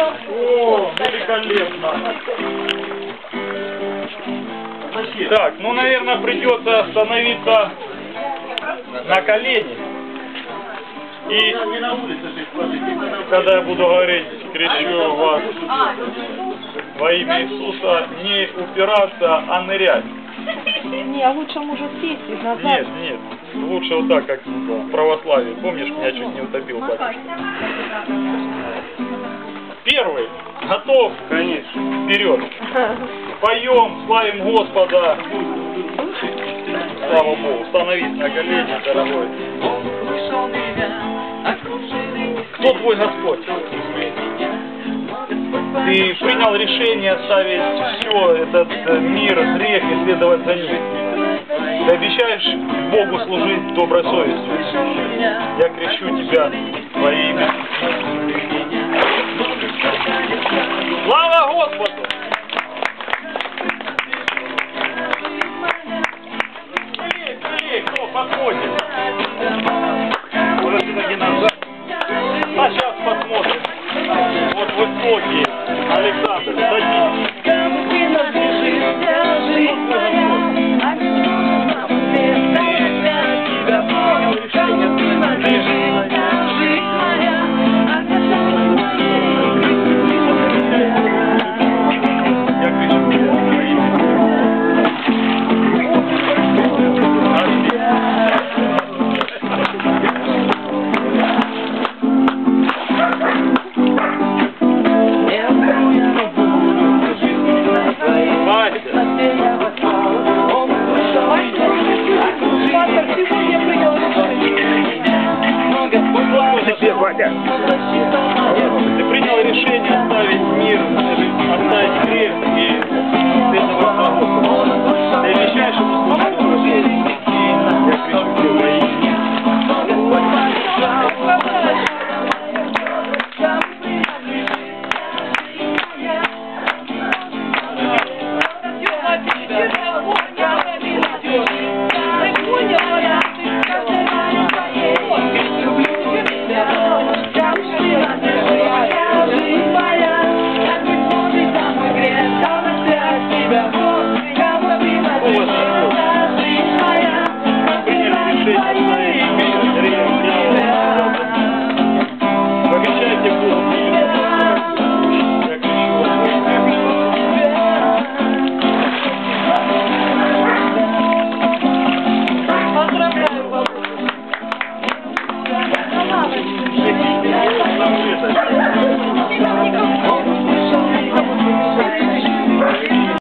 О, великолепно. Так, ну, наверное, придется остановиться на колени. И когда я буду говорить, кричу вас во имя Иисуса, не упираться, а нырять. Не, а лучше может сесть и назад. Нет, нет, лучше вот так, как в православии. Помнишь, меня чуть не утопил батюшка? Первый. Готов? Конечно. Вперед. Поем, славим Господа. Слава Богу. Становись на колени, дорогой. Кто твой Господь? Ты принял решение оставить все, этот мир, грех и следовать за ним. Ты обещаешь Богу служить доброй совестью. Я крещу тебя во имя. Слава Господу! Скорее, кто подходит? Может, все-таки назад? А сейчас посмотрим. Вот высокий Александр, садись.